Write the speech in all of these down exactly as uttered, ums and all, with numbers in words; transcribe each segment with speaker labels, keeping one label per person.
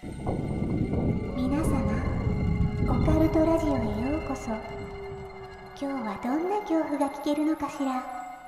Speaker 1: 皆様、オカルトラジオへようこそ。今日はどんな恐怖が聞けるのかしら。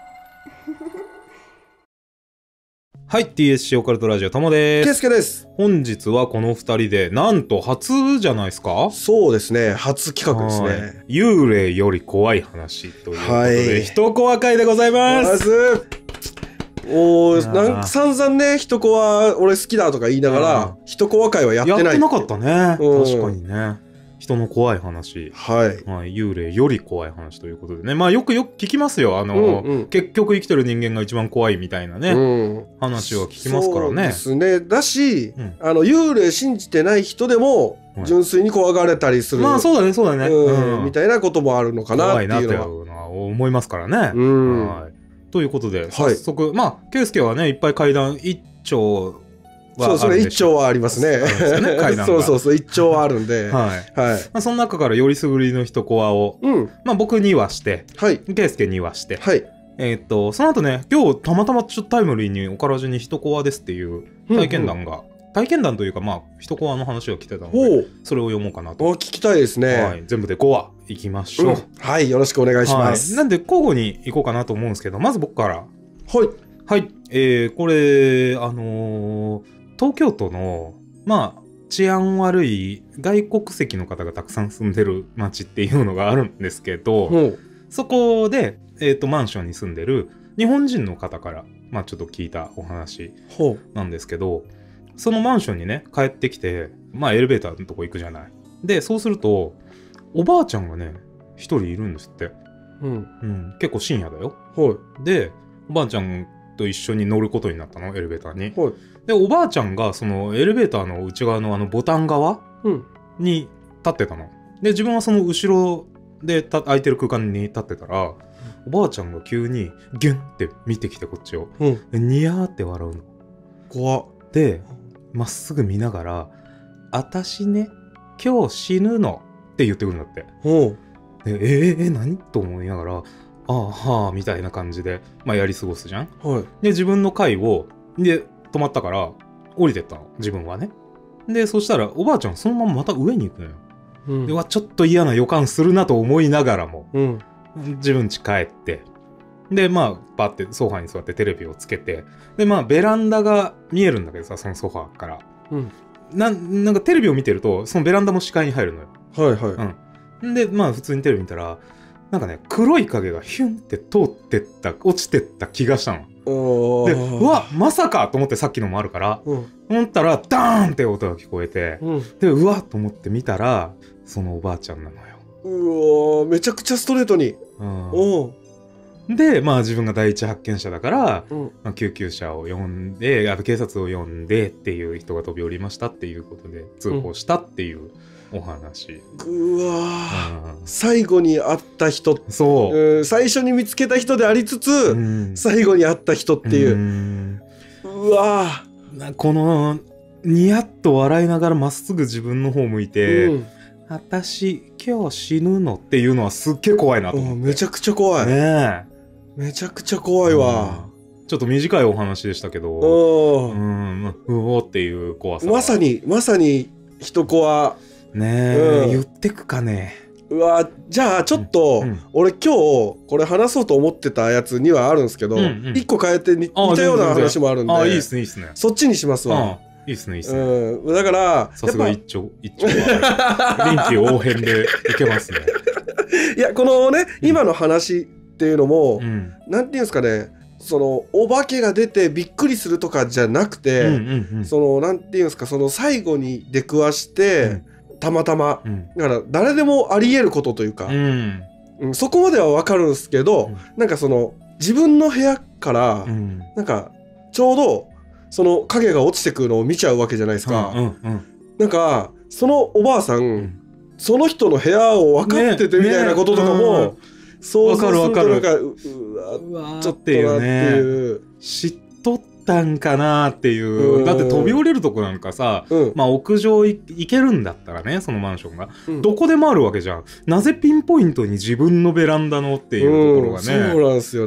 Speaker 2: はい、ティーエスシー オカルトラジオともで
Speaker 3: ケイ
Speaker 2: す。
Speaker 3: スケです。
Speaker 2: 本日はこのふたりでなんと初じゃないですか。
Speaker 3: そうですね、初企画です
Speaker 2: はい
Speaker 3: ね。
Speaker 2: 幽霊より怖い話ということで、
Speaker 3: はい
Speaker 2: 一コア会でございま。
Speaker 3: ますずおー、
Speaker 2: いやー
Speaker 3: なんか散々ね、一コア俺好きだとか言いながら、一コア会はやってない。
Speaker 2: やってなかったね。
Speaker 3: うん
Speaker 2: 確かにね。人の怖い話、
Speaker 3: はい。
Speaker 2: はい、幽霊より怖い話ということでね。まあよくよく聞きますよ。あの、
Speaker 3: うんうん、
Speaker 2: 結局生きてる人間が一番怖いみたいなね、
Speaker 3: うん、
Speaker 2: 話は聞きますからね。
Speaker 3: そうですね。だし、
Speaker 2: うん
Speaker 3: あの幽霊信じてない人でも
Speaker 2: はい
Speaker 3: 純粋に怖がれたりする、
Speaker 2: まあそうだね、そうだね。
Speaker 3: うん
Speaker 2: うん
Speaker 3: みたいなこともあるのかなっていうのは。
Speaker 2: 怖いなっていうのは思いますからね。
Speaker 3: うん
Speaker 2: はい。ということで、早速、まあ、ケイスケはね、いっぱい階段一丁はある
Speaker 3: そうそれ一丁はありますね。
Speaker 2: あるんですよね階段が
Speaker 3: そうそうそう一丁はあるんで。は
Speaker 2: はい。
Speaker 3: い。
Speaker 2: まあ、その中からよりすぐりの一コアを、
Speaker 3: うん。
Speaker 2: まあ僕にはして、
Speaker 3: はい。
Speaker 2: ケイスケにはして、
Speaker 3: はい。
Speaker 2: えーっと、その後ね、今日たまたまちょっとタイムリーにおからじに一コアですっていう体験談が、体験談というか、まあ、一コアの話が来てたので、
Speaker 3: ほう。
Speaker 2: それを読もうかなと。
Speaker 3: お聞きたいですね。
Speaker 2: はい。全部でごわいきましょう。
Speaker 3: うんはい、よろしくお願いします。
Speaker 2: はい、なんで交互に行こうかなと思うんですけど、まず僕から。
Speaker 3: はい。
Speaker 2: はい。えー、これ、あのー東京都の、まあ、治安悪い外国籍の方がたくさん住んでる街っていうのがあるんですけど、
Speaker 3: ほう。
Speaker 2: そこで、えっと、マンションに住んでる日本人の方から、まあ、ちょっと聞いたお話
Speaker 3: ほう。
Speaker 2: なんですけど、そのマンションにね、帰ってきて、まあ、エレベーターのとこ行くじゃない。で、そうすると、おばあちゃんがね、一人いるんですって。
Speaker 3: うん。
Speaker 2: うん、結構深夜だよ。
Speaker 3: ほう。
Speaker 2: で、おばあちゃんと一緒に乗ることになったの、エレベーターに。
Speaker 3: ほう。
Speaker 2: で、おばあちゃんが、そのエレベーターの内側のあのボタン側
Speaker 3: うん。
Speaker 2: に立ってたの。で、自分はその後ろでた空いてる空間に立ってたら、おばあちゃんが急にギュンって見てきてこっちを。
Speaker 3: うん。
Speaker 2: でニヤーって笑うの。
Speaker 3: 怖っ。
Speaker 2: で、まっすぐ見ながら、あたしね、今日死ぬのって言ってくるんだって。
Speaker 3: ほ
Speaker 2: で、えー、えー、何と思いながら、ああ、はあ、みたいな感じで、まあやり過ごすじゃん。
Speaker 3: う。はい。
Speaker 2: で、自分の階を、で、止まったから、降りてったの、自分はね。で、そしたら、おばあちゃんそのまままた上に行くのよ。
Speaker 3: うん
Speaker 2: で、わ、ちょっと嫌な予感するなと思いながらも、
Speaker 3: うん。
Speaker 2: 自分家帰って、で、まあ、バってソファに座ってテレビをつけて、で、まあ、ベランダが見えるんだけどさ、そのソファから。
Speaker 3: うん。
Speaker 2: な、なんかテレビを見てると、そのベランダも視界に入るのよ。
Speaker 3: はいは
Speaker 2: うん。で、まあ、普通にテレビ見たら、なんかね、黒い影がヒュンって通ってった、落ちてった気がしたの。
Speaker 3: い。お
Speaker 2: で、
Speaker 3: ー
Speaker 2: うわ、まさかと思って、さっきのもあるから、
Speaker 3: うん。
Speaker 2: 思ったら、ダーンって音が聞こえて、
Speaker 3: うん。
Speaker 2: で、うわと思って見たら、そのおばあちゃんなのよ。
Speaker 3: うおーめちゃくちゃストレートに。
Speaker 2: うん
Speaker 3: おう。
Speaker 2: で、まあ自分が第一発見者だから、
Speaker 3: うん。
Speaker 2: まあ、救急車を呼んで、あと警察を呼んでっていう人が飛び降りましたっていうことで通報したっていうお話。
Speaker 3: うわー
Speaker 2: うん
Speaker 3: 最後に会った人、
Speaker 2: そう。
Speaker 3: うん、最初に見つけた人でありつつ、
Speaker 2: うん
Speaker 3: 最後に会った人っていうう。
Speaker 2: ん
Speaker 3: うわ
Speaker 2: なこの、ニヤッと笑いながらまっすぐ自分の方向い
Speaker 3: ー
Speaker 2: て、
Speaker 3: うん
Speaker 2: 私、今日死ぬのっていうのはすっげえ怖いなと思って。
Speaker 3: うんめちゃくちゃ怖い。
Speaker 2: ね
Speaker 3: めちゃくちゃ怖
Speaker 2: え。
Speaker 3: いわ。
Speaker 2: うんちょっと短いお話でしたけど、
Speaker 3: う
Speaker 2: うんん、うおーっていう怖さ。
Speaker 3: まさにまさに一コア。
Speaker 2: ねえ、
Speaker 3: うん
Speaker 2: 言ってくかね。
Speaker 3: うわじゃあちょっと、
Speaker 2: うんうん
Speaker 3: 俺今日これ話そうと思ってたやつにはあるんですけど、
Speaker 2: うんうん
Speaker 3: 一個変えてに似
Speaker 2: あ
Speaker 3: たような
Speaker 2: 全然
Speaker 3: 話もあるんで、
Speaker 2: ああ、いいっすね、いいっすね。
Speaker 3: そっちにします
Speaker 2: うん
Speaker 3: わ。
Speaker 2: いいっすね、いいっすね。
Speaker 3: うん、だから
Speaker 2: さすが
Speaker 3: やっ
Speaker 2: 一丁、一丁は。臨機応変でいけますね。
Speaker 3: ぱいやこのね今の話っていうのも、
Speaker 2: うん。
Speaker 3: なんていうんですかね、そのお化けが出てびっくりするとかじゃなくて、
Speaker 2: うんうんうん。
Speaker 3: そのなんていうんですか、その最後に出くわして、たまたま
Speaker 2: うん。
Speaker 3: だから誰でもあり得ることというか、
Speaker 2: うん。
Speaker 3: うんそこまでは分かるんですけど、
Speaker 2: うん
Speaker 3: なんかその自分の部屋から、
Speaker 2: うん。
Speaker 3: なんかちょうどその影が落ちてくるのを見ちゃうわけじゃないですか、
Speaker 2: うんうん
Speaker 3: なんかそのおばあさん、
Speaker 2: ん
Speaker 3: その人の部屋を分かっててみたいなこととかも、
Speaker 2: ねねうん
Speaker 3: 想像すると
Speaker 2: わかるわかる
Speaker 3: なんかううわ
Speaker 2: うわー
Speaker 3: ちょっとなっていう、
Speaker 2: 知っとったんかなっていうう。
Speaker 3: ん
Speaker 2: だって飛び降りるとこなんかさ、
Speaker 3: うん
Speaker 2: まあ屋上い行けるんだったらね、そのマンションが。
Speaker 3: うん
Speaker 2: どこでもあるわけじゃん。なぜピンポイントに自分のベランダのっていうところがね。
Speaker 3: うんそうなんですよね。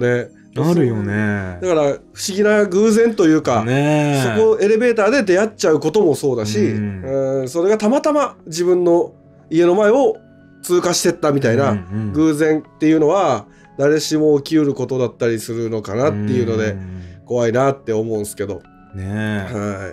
Speaker 2: あるよね。
Speaker 3: だから不思議な偶然というか、
Speaker 2: ねえ、
Speaker 3: そこエレベーターで出会っちゃうこともそうだし、
Speaker 2: うん
Speaker 3: うんそれがたまたま自分の家の前を通過してったみたいな偶然っていうのは誰しも起きうることだったりするのかなっていうので怖いなって思うんですけど、
Speaker 2: ねえ、
Speaker 3: はい、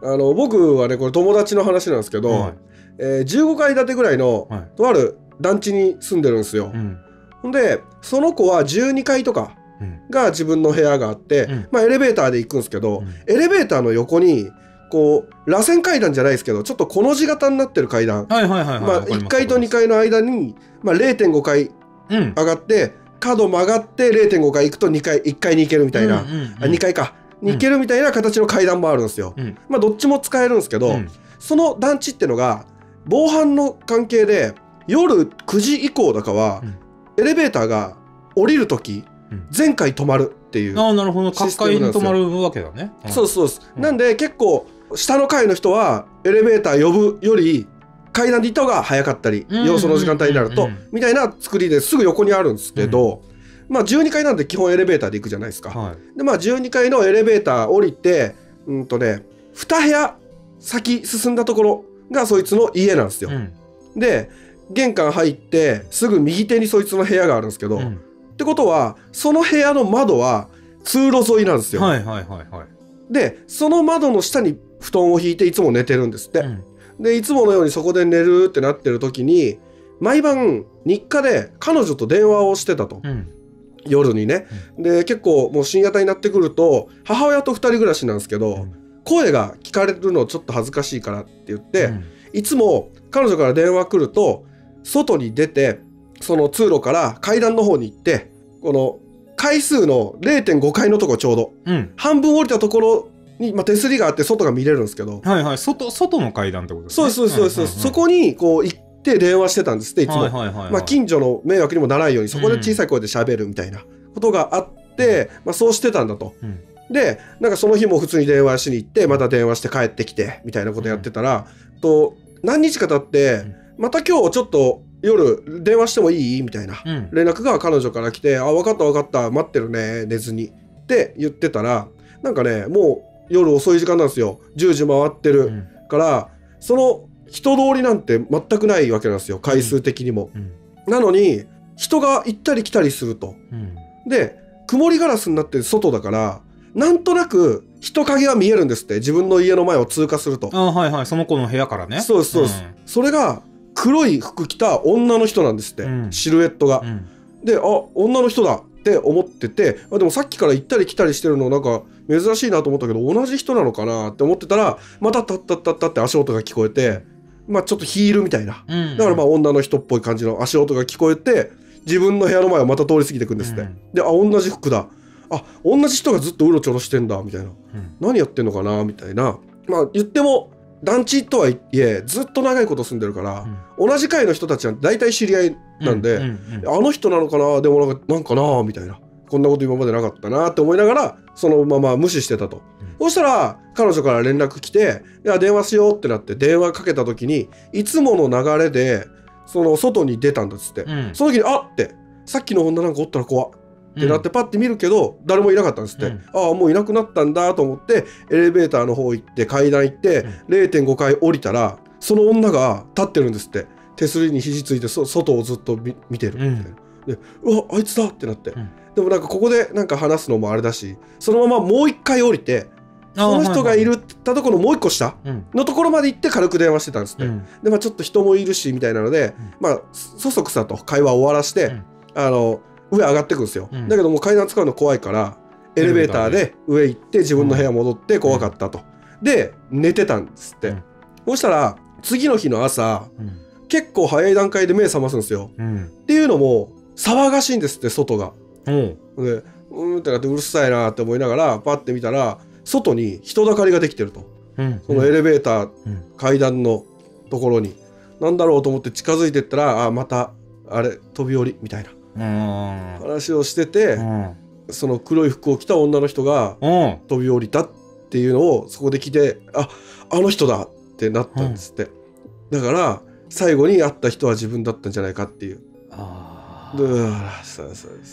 Speaker 3: あの僕はねこれ友達の話なんですけど、
Speaker 2: はい、
Speaker 3: えー、じゅうごかい建てぐらいの
Speaker 2: はい、
Speaker 3: とある団地に住んでるんですよ。
Speaker 2: うん、
Speaker 3: ほんでその子はじゅうにかいとか
Speaker 2: うん
Speaker 3: が自分の部屋があって、
Speaker 2: うん
Speaker 3: まあ、エレベーターで行くんですけど、
Speaker 2: うん
Speaker 3: エレベーターの横にこう螺旋階段じゃないですけどちょっとこの字型になってる階段、
Speaker 2: はいはいはいはい、
Speaker 3: まあ、
Speaker 2: わかります
Speaker 3: いっかいとにかいの間に、まあ、れいてんごかい
Speaker 2: うん
Speaker 3: 上がって角曲がって れいてんごかい行くとにかいいっかいに行けるみたいな、
Speaker 2: うんうんうん
Speaker 3: あにかいかに行けるみたいな形の階段もあるんですよ。
Speaker 2: うん
Speaker 3: まあどっちも使えるんですけど、
Speaker 2: うん
Speaker 3: その団地ってのが防犯の関係で夜くじ以降だかは、
Speaker 2: うん
Speaker 3: エレベーターが降りるとき
Speaker 2: うん
Speaker 3: 全階止まるっていう、
Speaker 2: ああなるほど、
Speaker 3: シ
Speaker 2: 各
Speaker 3: ステムなんですよ
Speaker 2: 階に止まるわけだね。
Speaker 3: そうですそうです、
Speaker 2: うん
Speaker 3: なんで結構下の階の人はエレベーター呼ぶより階段で行った方が早かったり、
Speaker 2: うん
Speaker 3: 要その時間帯になると、
Speaker 2: うんうん
Speaker 3: みたいな作りですぐ横にあるんですけど、まあじゅうにかいなんで基本エレベーターで行くじゃないですか。
Speaker 2: はい、
Speaker 3: でまあじゅうにかいのエレベーター降りてうんとねに部屋先進んだところがそいつの家なんですよ。
Speaker 2: うん
Speaker 3: で玄関入ってすぐ右手にそいつの部屋があるんですけど、
Speaker 2: うん
Speaker 3: ってことはその部屋の窓は通路沿いなんですよ。
Speaker 2: はいはいはいはい。
Speaker 3: でその窓の下に布団を引いていつも寝てるんですって、
Speaker 2: うん
Speaker 3: でいつものようにそこで寝るってなってる時に毎晩日課で彼女と電話をしてたと、
Speaker 2: うん
Speaker 3: 夜にね、で結構もう深夜帯になってくると母親とふたり暮らしなんですけど、
Speaker 2: うん
Speaker 3: 声が聞かれるのちょっと恥ずかしいからって言って、
Speaker 2: うん
Speaker 3: いつも彼女から電話来ると外に出てその通路から階段の方に行ってこの階数の れいてんごかいのとこちょうど
Speaker 2: うん
Speaker 3: 半分降りたところに、まあ、手すりがあって外が見れるんですけど、
Speaker 2: はいはい、外外の階段ってことですね。
Speaker 3: そうですそうですそうです、そこにこう行って電話してたんですっていつも、
Speaker 2: はいはいはいはい、
Speaker 3: まあ、近所の迷惑にもならないようにそこで小さい声で喋るみたいなことがあって、まあ、そうしてたんだと。
Speaker 2: うん
Speaker 3: でなんかその日も普通に電話しに行ってまた電話して帰ってきてみたいなことやってたら、と何日か経ってまた今日ちょっと夜電話してもいいみたいな
Speaker 2: うん
Speaker 3: 連絡が彼女から来て「あ分かった分かった待ってるね寝ずに」って言ってたらなんかねもう夜遅い時間なんですよ。じゅうじ回ってる
Speaker 2: うん
Speaker 3: からその人通りなんて全くないわけなんですよ回数的にも。
Speaker 2: うん
Speaker 3: なのに人が行ったり来たりすると。
Speaker 2: うん
Speaker 3: で曇りガラスになって外だからなんとなく人影は見えるんですって自分の家の前を通過すると。
Speaker 2: あはいはい、その子の部屋からね。
Speaker 3: そうですそうです、それが黒い服着た女の人なんですって、
Speaker 2: うん
Speaker 3: シルエットが。
Speaker 2: うんうん
Speaker 3: であ女の人だって思っててあでもさっきから行ったり来たりしてるのなんか珍しいなと思ったけど同じ人なのかなって思ってたらまたタッタッタッタって足音が聞こえてまあちょっとヒールみたいな
Speaker 2: うん
Speaker 3: だからまあ女の人っぽい感じの足音が聞こえて自分の部屋の前をまた通り過ぎていくんですって、
Speaker 2: うん
Speaker 3: であ同じ服だあ同じ人がずっとうろちょろしてんだみたいな
Speaker 2: うん
Speaker 3: 何やってんのかなみたいなまあ言っても団地とはいえずっと長いこと住んでるから、同じ階の人たちは大体知り合いなんで、
Speaker 2: うんうんうん
Speaker 3: あの人なのかなでもなんかなんかなみたいなこんなこと今までなかったなって思いながらそのまま無視してたと、
Speaker 2: うん
Speaker 3: そしたら彼女から連絡来ていや電話しようってなって電話かけた時にいつもの流れでその外に出たんだっつって、
Speaker 2: うん
Speaker 3: その時にあってさっきの女なんかおったら怖っってなってパッて見るけど誰もいなかったんですって、
Speaker 2: うん
Speaker 3: ああもういなくなったんだと思ってエレベーターの方行って階段行って
Speaker 2: うん
Speaker 3: れいてんごかい降りたらその女が立ってるんですって手すりに肘ついてそ外をずっと見見てるみたいな、でうわあいつだってなって、
Speaker 2: うん
Speaker 3: でもなんかここでなんか話すのもあれだしそのままもう一回降りてその人がいるって言ったところのもう一個下
Speaker 2: うん
Speaker 3: のところまで行って軽く電話してたんですって、
Speaker 2: うん
Speaker 3: でまあちょっと人もいるしみたいなので、
Speaker 2: うん
Speaker 3: まあそそくさと会話を終わらして、
Speaker 2: うん
Speaker 3: あの上上がってくんですよ、
Speaker 2: うん
Speaker 3: だけどもう階段使うの怖いからエレベーターで上行って自分の部屋戻って怖かったと、で寝てたんですって、
Speaker 2: うん
Speaker 3: そしたら次の日の朝
Speaker 2: うん
Speaker 3: 結構早い段階で目覚ますんですよ、
Speaker 2: うん
Speaker 3: っていうのも騒がしいんですって外が。
Speaker 2: おう
Speaker 3: でうーんってなってうるさいなって思いながらパッて見たら外に人だかりができてると、
Speaker 2: うん
Speaker 3: そのエレベーター、
Speaker 2: うん
Speaker 3: 階段のところになんだろうと思って近づいてったらあまたあれ飛び降りみたいな
Speaker 2: うん
Speaker 3: 話をしてて、
Speaker 2: うん
Speaker 3: その黒い服を着た女の人が
Speaker 2: おう
Speaker 3: 飛び降りたっていうのをそこで聞いてああの人だってなったんですって、だから最後に会った人は自分だったんじゃないかっていう
Speaker 2: あ
Speaker 3: うわそうそうです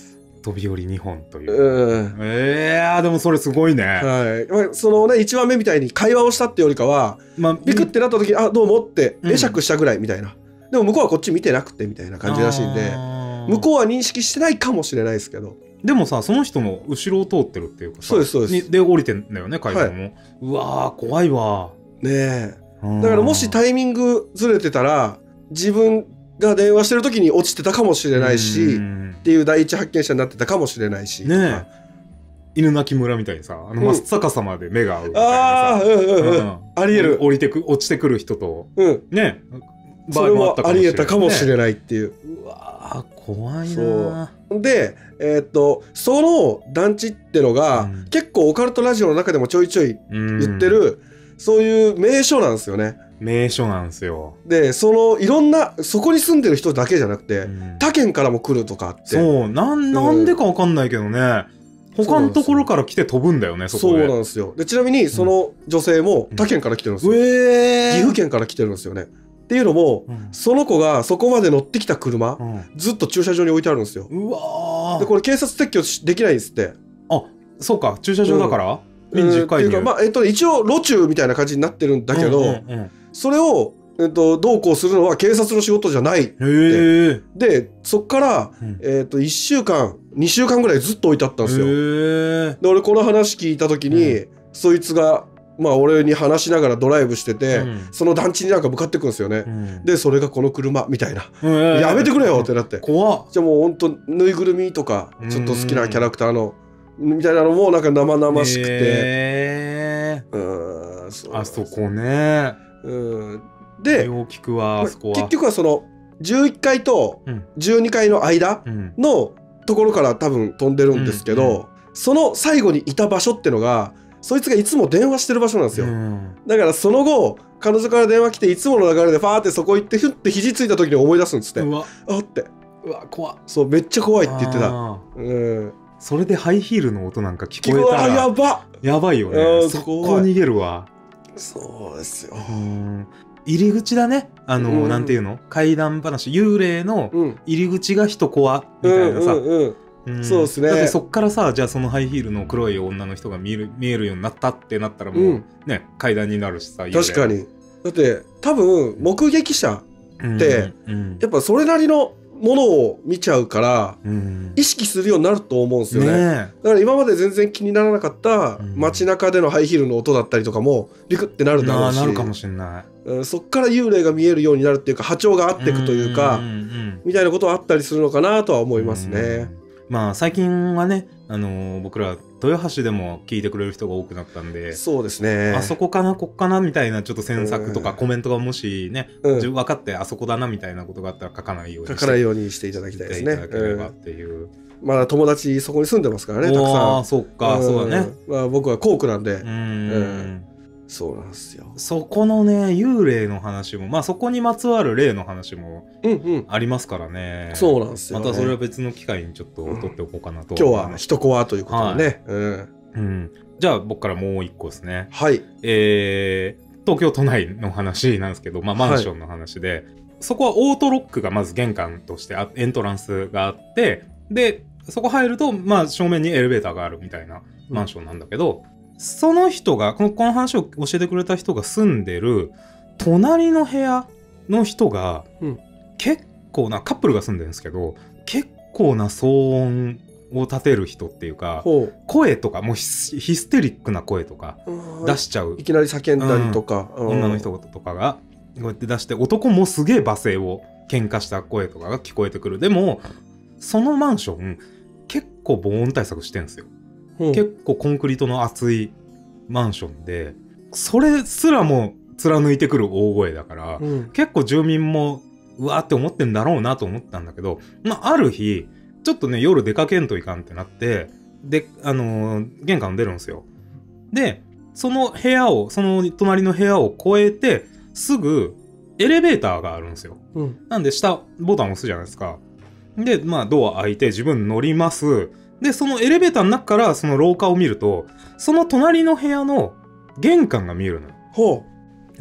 Speaker 2: 飛び降りにほんという。
Speaker 3: うん、
Speaker 2: えー、でもそれすごいね。
Speaker 3: はい。まあ、そのねいちわめみたいに会話をしたってよりかは、まあ、ビクってなった時に「あどうも」って会釈したぐらいみたいな、うん、でも向こうはこっち見てなくてみたいな感じらしいんで、向こうは認識してないかもしれないですけど。
Speaker 2: でもさ、その人の後ろを通ってるっていうかさ、
Speaker 3: そうですそうです。
Speaker 2: で降りてんだよね階段も、はい、うわー怖いわ
Speaker 3: ねえ。だからもしタイミングずれてたら自分が電話してる時に落ちてたかもしれないしっていう第一発見者になってたかもしれないしねえ。
Speaker 2: 犬鳴村みたいにさ、あの真っ逆さまで目が合うみたいなさ、
Speaker 3: ああ、うんうんうん、ありえる。
Speaker 2: 降りてく落ちてくる人と、うん、ね
Speaker 3: それもありえたかもしれないっていう。
Speaker 2: うわー怖いな。
Speaker 3: で、えー、っとその団地ってのが、うん、結構オカルトラジオの中でもちょいちょい言ってる、うん、そういう名所なんですよね。
Speaker 2: 名所なんですよ。
Speaker 3: でそのいろんなそこに住んでる人だけじゃなくて、うん、他県からも来るとかあって、
Speaker 2: そうなん、なんでかわかんないけどね、他のところから来て飛ぶんだよね。そこで
Speaker 3: そうなんですよ。でちなみにその女性も他県から来てるんですよ、
Speaker 2: うん、えー、
Speaker 3: 岐阜県から来てるんですよね。っていうのも、うん、その子がそこまで乗ってきた車、うん、ずっと駐車場に置いてあるんですよ。
Speaker 2: うわ
Speaker 3: でこれ警察撤去できないんですって。
Speaker 2: あ、そうか、駐車場だから、
Speaker 3: うん、民事介入っていうか、まあえっと、一応路駐みたいな感じになってるんだけど、うんうんうん、それを、えっと、どうこうするのは警察の仕事じゃないって。へでそっから、うん、えっと、いっしゅうかんにしゅうかんぐらいずっと置いてあったんですよ。へで俺この話聞いた時に、うん、そいつがまあ俺に話しながらドライブしてて、うん、その団地になんか向かってくんですよね、うん、でそれがこの車みたいな、えー、やめてくれよってなって、
Speaker 2: 怖っ。
Speaker 3: じゃあもうほんとぬいぐるみとかちょっと好きなキャラクターのみたいなのもなんか生々しくて、えー、
Speaker 2: うんそうあそこね、
Speaker 3: うん、で
Speaker 2: よう聞くわ、あそこは
Speaker 3: 結局はそのじゅういっかいとじゅうにかいの間のところから多分飛んでるんですけど、うんうん、その最後にいた場所ってのがそいつがいつも電話してる場所なんですよ、うん、だからその後彼女から電話来ていつもの流れでファーってそこ行ってふって肘ついた時に思い出すんですって。うわあって
Speaker 2: うわ怖っ。
Speaker 3: そうめっちゃ怖いって言ってた、うん、
Speaker 2: それでハイヒールの音なんか聞こえたら
Speaker 3: やば
Speaker 2: やばいよね。そこ逃げるわ。
Speaker 3: そうですよ。
Speaker 2: うん入り口だね。あの、うん、なんていうの怪談話幽霊の入り口が一コアみたいなさ、うんうんうん
Speaker 3: うん、そうですね。
Speaker 2: だってそっからさ、じゃあそのハイヒールの黒い女の人が見える、見えるようになったってなったらもう、うん、ね階段になるしさ。
Speaker 3: 確かに。だって多分目撃者って、うんうん、やっぱそれなりのものを見ちゃうから、うん、意識するようになると思うんですよね。ねだから今まで全然気にならなかった街中でのハイヒールの音だったりとかもビクってなるだろうし、
Speaker 2: なるかもしれない。
Speaker 3: うん、そっから幽霊が見えるようになるっていうか波長が合っていくというか、うんうんうん、みたいなことはあったりするのかなとは思いますね。
Speaker 2: まあ最近はね、あのー、僕ら豊橋でも聞いてくれる人が多くなったんで、
Speaker 3: そうですね、
Speaker 2: あそこかなこっかなみたいなちょっと詮索とかコメントがもしね、うん、分かってあそこだなみたいなことがあったら書かないようにして
Speaker 3: 書かないようにしていただきたいですね。
Speaker 2: いただければっていう、うん、
Speaker 3: まだ友達そこに住んでますからね、たくさん。
Speaker 2: あそっか、うん、そうだね、
Speaker 3: まあ、僕は校区なんで、うん、
Speaker 2: うん
Speaker 3: そうなんですよ。
Speaker 2: そこのね幽霊の話もまあそこにまつわる霊の話もありますからね、うんうん、
Speaker 3: そうなんですよ、ね、
Speaker 2: またそれは別の機会にちょっと取っておこうかなと、
Speaker 3: うん、今日は一コアということでね、はい、
Speaker 2: うんうん、じゃあ僕からもう一個ですね。
Speaker 3: はい、
Speaker 2: えー、東京都内の話なんですけど、まあ、マンションの話で、はい、そこはオートロックがまず玄関としてエントランスがあってでそこ入ると、まあ、正面にエレベーターがあるみたいなマンションなんだけど、うん、その人がこの、この話を教えてくれた人が住んでる隣の部屋の人が、うん、結構なカップルが住んでるんですけど結構な騒音を立てる人っていうか声とかもうヒステリックな声とか出しちゃう、
Speaker 3: いきなり叫んだりとか、
Speaker 2: うん、女の人とかがこうやって出して男もすげえ罵声を喧嘩した声とかが聞こえてくる。でもそのマンション結構防音対策してるんですよ、うん、結構コンクリートの厚いマンションでそれすらも貫いてくる大声だから、うん、結構住民もうわーって思ってんだろうなと思ったんだけど、まあ、ある日ちょっとね夜出かけんといかんってなってで、あのー、玄関出るんですよ。でその部屋をその隣の部屋を越えてすぐエレベーターがあるんですよ、うん、なんで下ボタン押すじゃないですか。でまあドア開いて自分乗ります。でそのエレベーターの中からその廊下を見るとその隣の部屋の玄関が見えるのよ。
Speaker 3: ほう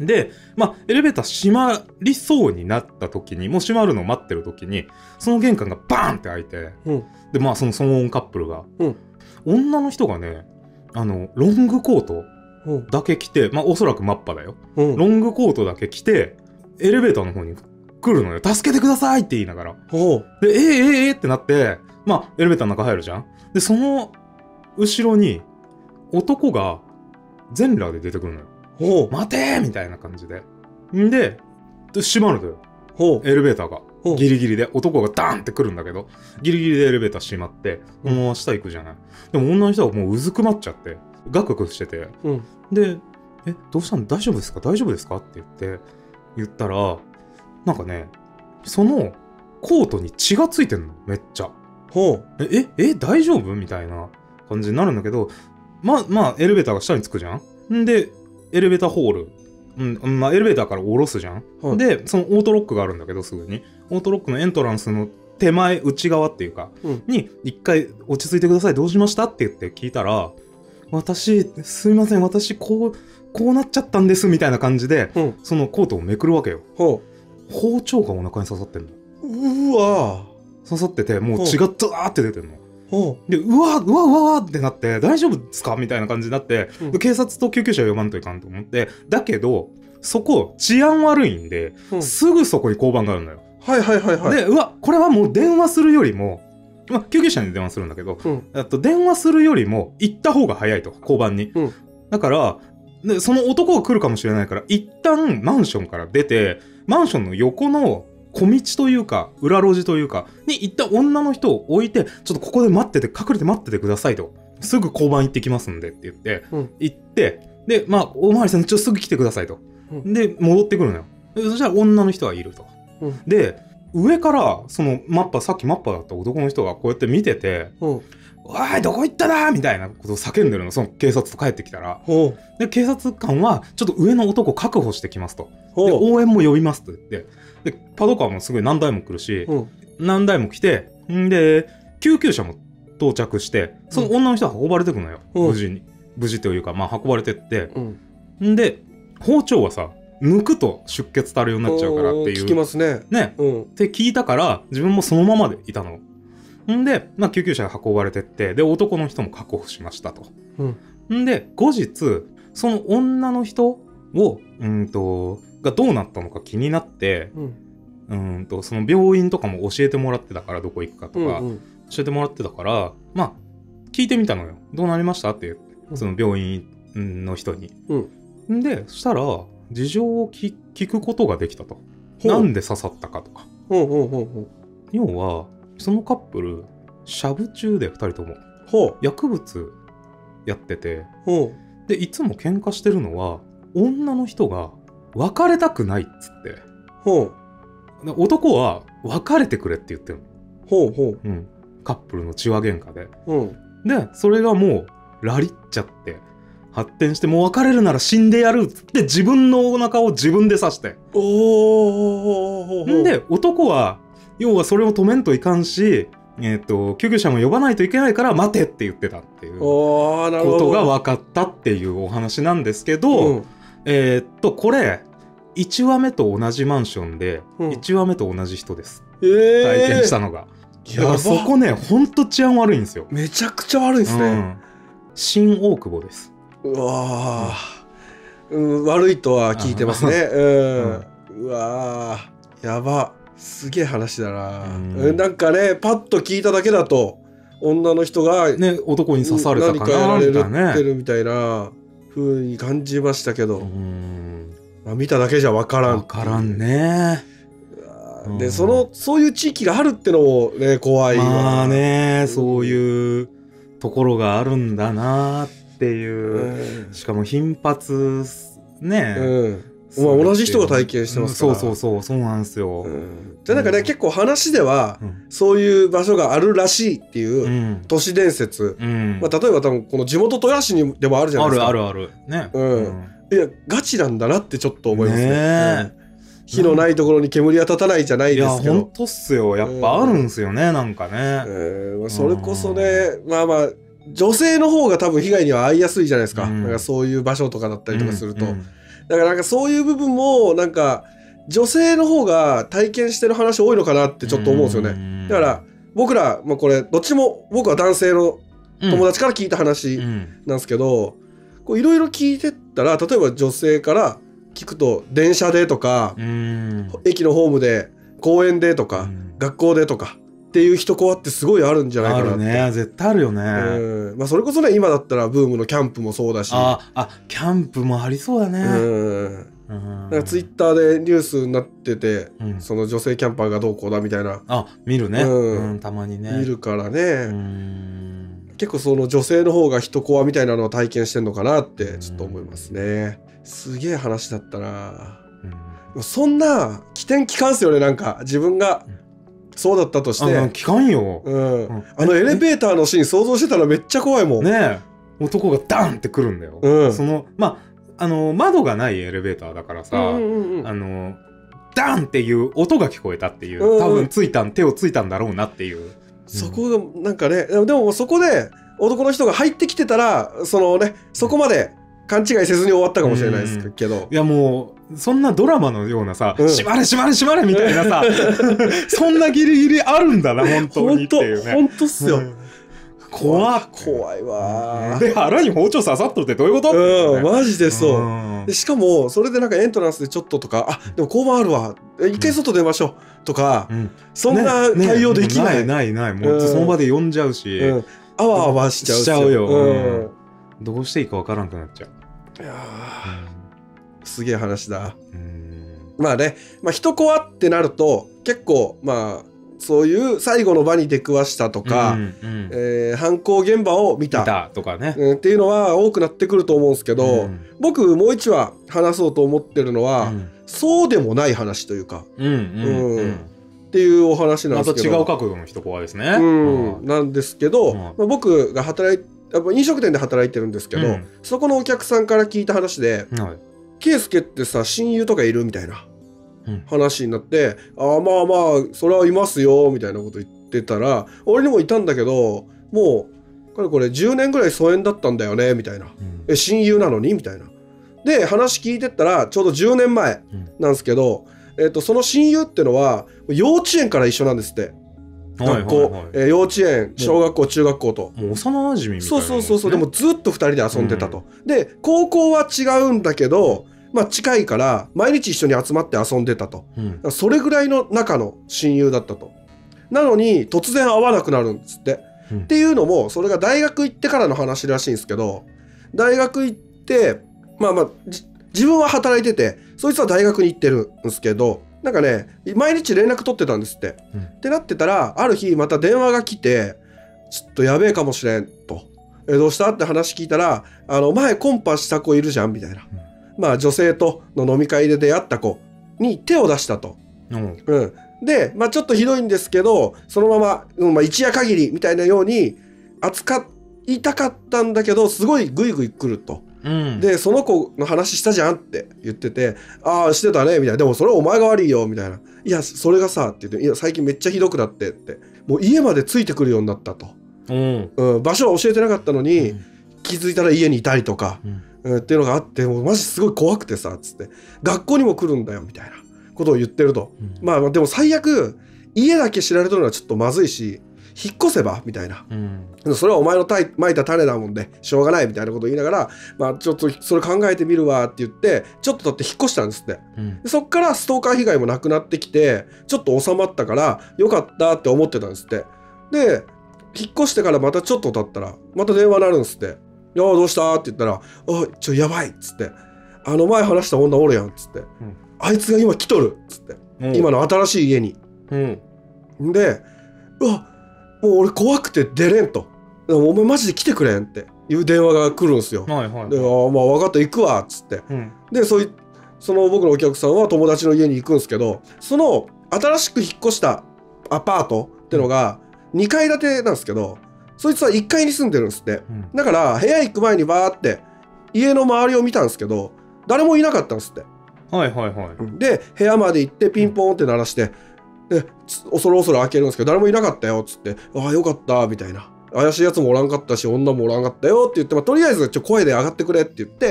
Speaker 2: で、まあ、エレベーター閉まりそうになった時に、もう閉まるのを待ってる時に、その玄関がバーンって開いて、
Speaker 3: うん、
Speaker 2: で、まあ、その騒音カップルが、
Speaker 3: うん、
Speaker 2: 女の人がね、あの、ロングコートだけ着て、まあ、おそらくマッパだよ。
Speaker 3: うん、
Speaker 2: ロングコートだけ着て、エレベーターの方に来るのよ。助けてくださいって言いながら。
Speaker 3: ほう。
Speaker 2: で、えー、えー、えー、ってなって、まあ、エレベーターの中入るじゃん。で、その後ろに、男が全裸で出てくるのよ。
Speaker 3: ほう。
Speaker 2: 待てーみたいな感じで。んで、で閉まるのよ。
Speaker 3: ほう。
Speaker 2: エレベーターが。
Speaker 3: ほう
Speaker 2: ギリギリで。男がダーンって来るんだけど、ギリギリでエレベーター閉まって、
Speaker 3: うん
Speaker 2: このまま下行くじゃない。でも女の人はもううずくまっちゃって、ガクガクしてて。
Speaker 3: うん。
Speaker 2: で、え、どうしたの大丈夫ですか大丈夫ですかって言って、言ったら、なんかね、そのコートに血がついてんの。めっちゃ。
Speaker 3: ほう。
Speaker 2: え、え、え大丈夫みたいな感じになるんだけど、まあ、まあ、エレベーターが下に着くじゃん。んで、エレベーターホール。うん、まあ、エレベーターから降ろすじゃん。
Speaker 3: はい、
Speaker 2: で、そのオートロックがあるんだけど、すぐに。オートロックのエントランスの手前、内側っていうか、
Speaker 3: うん、
Speaker 2: に、一回落ち着いてください。どうしましたって言って聞いたら、私、すいません、私、こう、こうなっちゃったんです、みたいな感じで、
Speaker 3: うん、
Speaker 2: そのコートをめくるわけよ。
Speaker 3: ほ
Speaker 2: う。包丁がお腹に刺さってんの。
Speaker 3: うわ
Speaker 2: 刺さってて、もう血がドワーって出てんの。
Speaker 3: ほ
Speaker 2: で、うわうわうわうわってなって、大丈夫ですかみたいな感じになって、
Speaker 3: うん、
Speaker 2: 警察と救急車を呼ばんといかんと思って、だけど、そこ、治安悪いんで、
Speaker 3: うん、
Speaker 2: すぐそこに交番があるのよ。
Speaker 3: はいはいはいはい。
Speaker 2: で、うわ、これはもう電話するよりも、まあ、救急車に電話するんだけど、
Speaker 3: うん、
Speaker 2: あと電話するよりも行った方が早いと、交番に。
Speaker 3: うん、
Speaker 2: だから、で、その男が来るかもしれないから、一旦マンションから出て、マンションの横の小道というか、裏路地というか、に一旦女の人を置いて、ちょっとここで待ってて、隠れて待っててくださいと。すぐ交番行ってきますんでって言って、
Speaker 3: うん、
Speaker 2: 行って、で、まあ、おまわりさん、ちょっとすぐ来てくださいと。
Speaker 3: うん、
Speaker 2: で、戻ってくるのよ。でそしたら女の人はいると。
Speaker 3: うん、
Speaker 2: で、上から、そのマッパ、さっきマッパだった男の人がこうやって見てて、
Speaker 3: うん、
Speaker 2: おい、どこ行っただみたいなことを叫んでるの、その警察と帰ってきたら。
Speaker 3: ほう。
Speaker 2: で、警察官は、ちょっと上の男を確保してきますと。
Speaker 3: ほう。
Speaker 2: で、応援も呼びますと言って。で、パトカーもすごい何台も来るし、
Speaker 3: うん、
Speaker 2: 何台も来て、んで、救急車も到着して、その女の人は運ばれてくのよ。
Speaker 3: うん、
Speaker 2: 無事に。無事というか、まあ運ばれてって。
Speaker 3: うん、
Speaker 2: んで、包丁はさ、抜くと出血垂るようになっちゃうからっていう。
Speaker 3: 聞きますね。
Speaker 2: ね。
Speaker 3: うん。
Speaker 2: って聞いたから、自分もそのままでいたの。んで、まあ、救急車が運ばれてって、で、男の人も確保しましたと。うん、んで、後日、その女の人を、うんと、がどうなったのか気になって、うん、うんと、その病院とかも教えてもらってたから、どこ行くかとか、うんうん、教えてもらってたから、まあ、聞いてみたのよ。どうなりましたっていう、その病院の人に。うん、で、そしたら、事情を聞くことができたと。なんで刺さったかとか。
Speaker 3: ほうほうほうほう。
Speaker 2: 要は、そのカップル、しゃぶ中でふたりとも。
Speaker 3: ほう。
Speaker 2: 薬物やってて。
Speaker 3: ほ
Speaker 2: う。で、いつも喧嘩してるのは、女の人が別れたくないっつって。
Speaker 3: ほ
Speaker 2: う。男は別れてくれって言ってるの。
Speaker 3: ほうほう。
Speaker 2: うん。カップルの血話喧嘩で。
Speaker 3: うん。
Speaker 2: で、それがもう、ラリっちゃって。発展して、もう別れるなら死んでやるっつって自分のお腹を自分で刺して。
Speaker 3: おー。
Speaker 2: んで、男は、要はそれを止めんといかんし、えっと、救急車も呼ばないといけないから待てって言ってたっていうことが分かったっていうお話なんですけど、うん、えっと、これ、いちわめと同じマンションで、うん、いちわめと同じ人です。えー、体験したのが。だからそこね、ほんと治安悪いんですよ。
Speaker 3: めちゃくちゃ悪いですね。うん、
Speaker 2: 新大久保です。
Speaker 3: うわー、うん、悪いとは聞いてますね。うん、うわー、やば。すげえ話だな。うんなんかね、パッと聞いただけだと、女の人が、
Speaker 2: ね、男に刺されたかな
Speaker 3: 何かやられてるみたいな風に感じましたけど、うんまあ、見ただけじゃ分からん。
Speaker 2: 分からんね。
Speaker 3: で、その、そういう地域があるってのもね、怖いわ。
Speaker 2: まあね、そういうところがあるんだなっていう。うん、しかも頻発、ね。うん
Speaker 3: まあ、同じ人が体験してますから、
Speaker 2: うん、そうそうそうそうなんですよ、うん、
Speaker 3: でなんかね、うん、結構話では、うん、そういう場所があるらしいっていう都市伝説、うんまあ、例えば多分この地元戸谷市にでもあるじゃないですか。
Speaker 2: あるあるあるね、
Speaker 3: うんうん、いやガチなんだなってちょっと思いますね。ね、うん、火のないところに煙は立たないじゃないですけど、
Speaker 2: いやほんとっすよ、やっぱあるんすよね、うん、なんかね、
Speaker 3: えーまあ、それこそね、まあまあ女性の方が多分被害には遭いやすいじゃないですか、うん、なんかそういう場所とかだったりとかすると、うんうんだからなんかそういう部分もなんか女性の方が体験してる話多いのかなってちょっと思うんですよね。だから僕ら、まあ、これどっちも僕は男性の友達から聞いた話なんですけど、いろいろ聞いてったら、例えば女性から聞くと電車でとか駅のホームで公園でとか学校でとかっていう一コアってすごいあるんじゃないかなって。
Speaker 2: あるね、絶対あるよね。
Speaker 3: うん、まあ、それこそね今だったらブームのキャンプもそうだし、
Speaker 2: ああキャンプもありそうだね。
Speaker 3: うんなんかツイッターでニュースになってて、うん、その女性キャンパーがどうこうだみたいな、
Speaker 2: あ見るね、うんうん、たまにね
Speaker 3: 見るからね、うん結構その女性の方が一コアみたいなのを体験してんのかなってちょっと思いますね。すげえ話だったな、うん、そんな起点聞かんすよね。なんか自分がそうだったとして
Speaker 2: あ聞かんよ、
Speaker 3: うんうん、あのエレベーターのシーン想像してたらめっちゃ怖いもん
Speaker 2: ね。え男がダンってくるんだよ、うん、そのまああの窓がないエレベーターだからさ、うんうんうん、あのダンっていう音が聞こえたっていう、うんうん、多分ついた手をついたんだろうなっていう、
Speaker 3: そこがなんかね、でもそこで男の人が入ってきてたらそのねそこまで勘違いせずに終わったかもしれないですけど、うん、
Speaker 2: いやもうそんなドラマのようなさ、うん、閉まれ閉まれ閉まれみたいなさそんなギリギリあるんだな本当にっていうね。
Speaker 3: 本当っすよ、うん
Speaker 2: 怖
Speaker 3: 怖いわ。
Speaker 2: で腹に包丁刺さっとるってどういうこと？
Speaker 3: うん、マジでそう。うん、でしかもそれでなんかエントランスでちょっととか、あでも交番あるわ、一回外出ましょうとか、うん、そんな対応できない。
Speaker 2: ねね、ないないないもうその場で呼んじゃうし、うん、
Speaker 3: あわあわしちゃう
Speaker 2: しちゃうよ、うんうん。どうしていいかわからなくなっちゃう。
Speaker 3: いやー、すげえ話だ。うん、まあね、まあ一コアってなると結構まあ。そういう最後の場に出くわしたとか、うんうんえー、犯行現場を見た、
Speaker 2: 見たとかね、
Speaker 3: うん、っていうのは多くなってくると思うんですけど、うん、僕もう一話話そうと思ってるのは、うん、そうでもない話というか、うんうんうんうん、っていうお話なんですけど、
Speaker 2: また違う角度の一コアですね、
Speaker 3: うんうん、なんですけど、うんまあ、僕が働いやっぱ飲食店で働いてるんですけど、うん、そこのお客さんから聞いた話で、はい、ケイスケってさ親友とかいるみたいな話になって、うん、あまあまあそれはいますよみたいなこと言ってたら、俺にもいたんだけどもうこれこれじゅうねんぐらい疎遠だったんだよねみたいな、うん、え親友なのにみたいなで話聞いてったらちょうどじゅうねんまえなんですけど、うん、えーと、その親友ってのは幼稚園から一緒なんですって。学校、はいはいはいえー、幼稚園小学校中学校と
Speaker 2: もう幼馴染みみたいな、ね、
Speaker 3: そうそうそうそうでもずっとふたりで遊んでたと、うん、で高校は違うんだけどまあ近いから毎日一緒に集まって遊んでたと、うん、それぐらいの仲の親友だったと。なのに突然会わなくなるんですって、うん、っていうのもそれが大学行ってからの話らしいんですけど、大学行ってまあまあ自分は働いててそいつは大学に行ってるんですけどなんかね毎日連絡取ってたんですって、うん、ってなってたらある日また電話が来てちょっとやべえかもしれんと、えどうしたって話聞いたらあの前コンパした子いるじゃんみたいな、うん、まあ女性との飲み会で出会った子に手を出したと、うんうん、で、まあ、ちょっとひどいんですけどそのまま、うんまあ、一夜限りみたいなように扱いたかったんだけどすごいグイグイ来ると、うん、でその子の話したじゃんって言っててああしてたねみたいなでもそれはお前が悪いよみたいないやそれがさって言っていや最近めっちゃひどくなってってもう家までついてくるようになったと、うんうん、場所は教えてなかったのに、うん、気づいたら家にいたりとか、うんうん、っていうのがあってもうマジすごい怖くてさつって学校にも来るんだよみたいなことを言ってると、うん、まあでも最悪家だけ知られてるのはちょっとまずいし引っ越せばみたいな、うん、それはお前のまいた種だもんでしょうがないみたいなことを言いながら、まあ、ちょっとそれ考えてみるわって言ってちょっと経って引っ越したんですって、うん、でそっからストーカー被害もなくなってきてちょっと収まったからよかったって思ってたんですって。で引っ越してからまたちょっと経ったらまた電話鳴るんですって。いやどうしたって言ったらあちょやばいっつってあの前話した女おるやんっつって、うん、あいつが今来とるっつって、うん、今の新しい家に、うん、でうわもう俺怖くて出れんとお前マジで来てくれんっていう電話が来るんですよ、はいはいはい、であまあ分かった行くわっつって、うん、でそういその僕のお客さんは友達の家に行くんですけどその新しく引っ越したアパートってのがにかい建てなんですけどそいつはいっかいに住んでるんですって、うん、だから部屋行く前にバーって家の周りを見たんですけど誰もいなかったんですって。はいはいはい。で部屋まで行ってピンポンって鳴らしてで恐る恐る開けるんですけど誰もいなかったよっつってああよかったみたいな怪しいやつもおらんかったし女もおらんかったよって言って、まあ、とりあえずちょ声で上がってくれって言って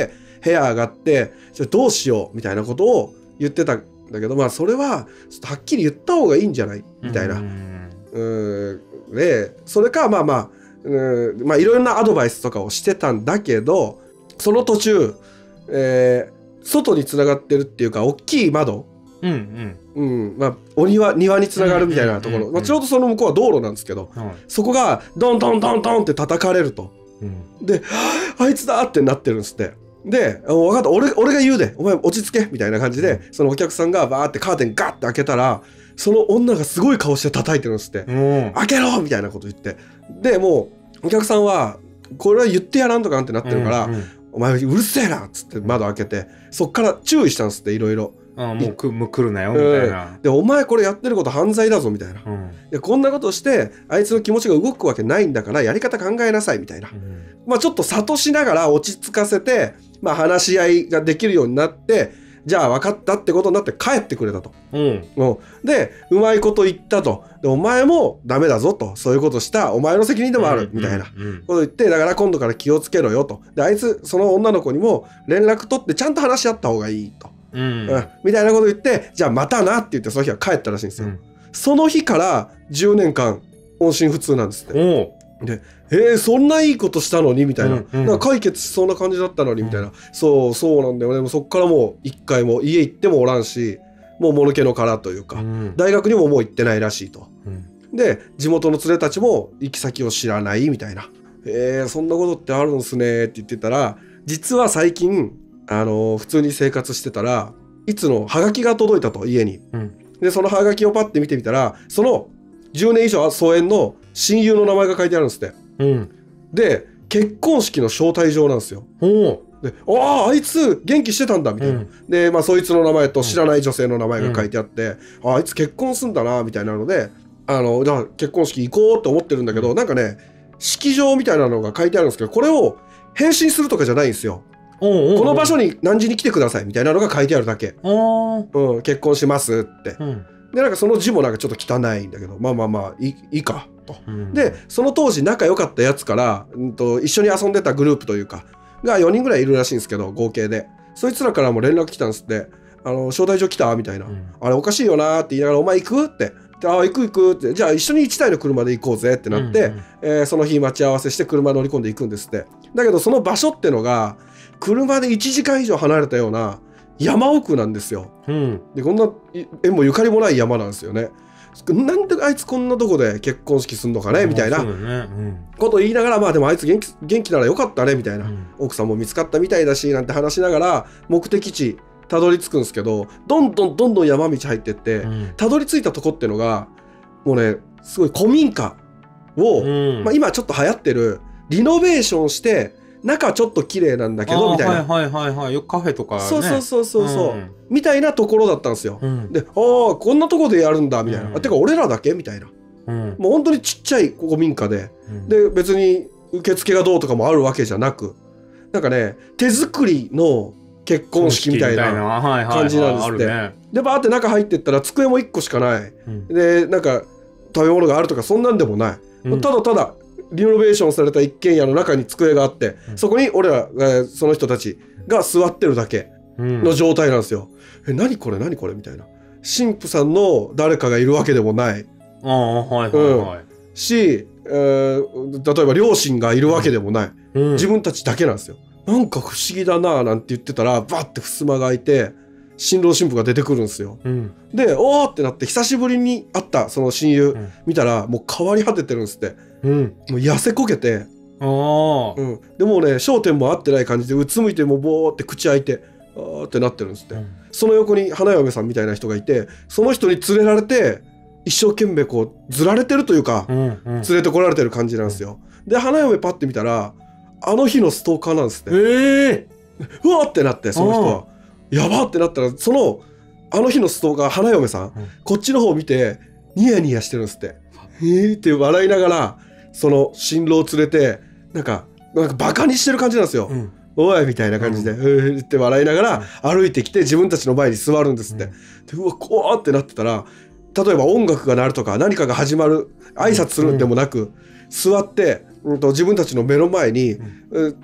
Speaker 3: 部屋上がってじゃあどうしようみたいなことを言ってたんだけど、まあそれはちょっとはっきり言った方がいいんじゃないみたいな。うんうんでそれかまあまあうんまあいろんなアドバイスとかをしてたんだけど、その途中、えー、外につながってるっていうか大きい窓、うんうんうんまあ、お庭庭につながるみたいなところ、まあ、ちょうどその向こうは道路なんですけど、はい、そこがドンドンドンドンって叩かれると、うん、であいつだってなってるんですって。で分かった 俺, 俺が言うでお前落ち着けみたいな感じで、そのお客さんがバーってカーテンガッて開けたらその女がすごい顔して叩いてるんですって、うん、開けろみたいなこと言って、でもうお客さんはこれは言ってやらんとかってなってるから、うんうん、お前うるせえなっつって窓開けてそっから注意したんですって、いろいろ。
Speaker 2: ああもうくもう来るなよみたいな、
Speaker 3: うん、でお前これやってること犯罪だぞみたいな、うん、でこんなことしてあいつの気持ちが動くわけないんだからやり方考えなさいみたいな、うん、まあちょっと諭しながら落ち着かせて、まあ、話し合いができるようになって、じゃあ分かったってことになって帰ってくれたと、うん、でうまいこと言ったと、でお前もダメだぞと、そういうことしたお前の責任でもあるみたいなこと言って、だから今度から気をつけろよと、であいつその女の子にも連絡取ってちゃんと話し合った方がいいと、うんうん、みたいなこと言って、じゃあまたなって言ってその日は帰ったらしいんですよ、うん、その日からじゅうねんかん音信不通なんですって。でえー、そんないいことしたのにみたいな、うんうん、なんか解決しそうな感じだったのにみたいな、うん、そうそうなんだよね。もうそっからもう一回も家行ってもおらんし、もうもぬけの殻というか、うん、大学にももう行ってないらしいと、うん、で地元の連れたちも行き先を知らないみたいな、えー、そんなことってあるんですねって言ってたら、実は最近あのー、普通に生活してたらいつのハガキが届いたと家に、うん、でそのハガキをパッて見てみたら、そのじゅうねん以上疎遠の親友の名前が書いてあるんですって、うん、で結婚式の招待状なんですよ。であああいつ元気してたんだみたいな、うん、でまあそいつの名前と知らない女性の名前が書いてあって、うん、あ, あいつ結婚すんだなみたいなので、あのじゃあ結婚式行こうって思ってるんだけど、うん、なんかね式場みたいなのが書いてあるんですけど、これを返信するとかじゃないんですよ。おうおうおう、この場所に何時に来てくださいみたいなのが書いてあるだけ、うん、結婚しますって、うん、でなんかその字もなんかちょっと汚いんだけど、まあまあまあい い, いいかと、うん、でその当時仲良かったやつから、うんと、一緒に遊んでたグループというかがよにんぐらいいるらしいんですけど、合計でそいつらからも連絡来たんですって。あの招待状来たみたいな、うん、あれおかしいよなって言いながら、お前行くってああ行く行くって、じゃあ一緒にいちだいの車で行こうぜってなって、うんうん、えー、その日待ち合わせして車乗り込んで行くんですって。だけどその場所ってのが車でいちじかん以上離れたような山奥なんですよ、うん、でこんな縁もゆかりもない山なんですよね。なんであいつこんなとこで結婚式すんのかねみたいなことを言いながら、まあでもあいつ元気、元気ならよかったねみたいな、うん、奥さんも見つかったみたいだしなんて話しながら目的地たどり着くんですけど、どんどんどんどん山道入ってって、うん、たどり着いたとこってのがもうねすごい古民家を、うん、まあ、今ちょっと流行ってるリノベーションして中ちょっと綺麗なんだけどみたいな、
Speaker 2: はいはいはいはい、よくカフェとかね、
Speaker 3: そうそうそうそうそう、うん、みたいなところだったんですよ、うん、でああこんなとこでやるんだみたいな、うん、あてか俺らだけみたいな、うん、もう本当にちっちゃい古民家で、うん、で別に受付がどうとかもあるわけじゃなく、なんかね手作りの結婚式みたいな感じなんですって、ね、でバーって中入ってったら机もいっこしかない、うん、でなんか食べ物があるとかそんなんでもない、うん、ただただリノベーションされた一軒家の中に机があって、うん、そこに俺ら、えー、その人たちが座ってるだけの状態なんですよ、うん、え何これ何これみたいな、神父さんの誰かがいるわけでもない、あ、はいはいはい、うん、し、えー、例えば両親がいるわけでもない、うん、自分たちだけなんですよ。なんか不思議だななんて言ってたらバッて襖が開いて新郎新婦が出てくるんですよ、うん、でおーってなって久しぶりに会ったその親友、うん、見たらもう変わり果ててるんですって、うん、もう痩せこけて、あ、うん、でもうね焦点も合ってない感じでうつむいてもうボーって口開いてあーってなってるんですって、うん、その横に花嫁さんみたいな人がいて、その人に連れられて一生懸命こうずられてるというか、うんうん、連れてこられてる感じなんですよ、うん、で花嫁パッて見たらあの日のストーカーなんですね、えー、うわーってなって、その人はやばってなったら、そのあの日のストーカー花嫁さん、うん、こっちの方を見てニヤニヤしてるんですって、えーって笑いながらその新郎を連れてなんかなんかバカにしてる感じなんですよ、うん、おいみたいな感じで、うん、えーって笑いながら歩いてきて自分たちの前に座るんですって、うん、でうわ怖ってなってたら、例えば音楽が鳴るとか何かが始まる挨拶するんでもなく、うん、座って、うん、と自分たちの目の前に、うん、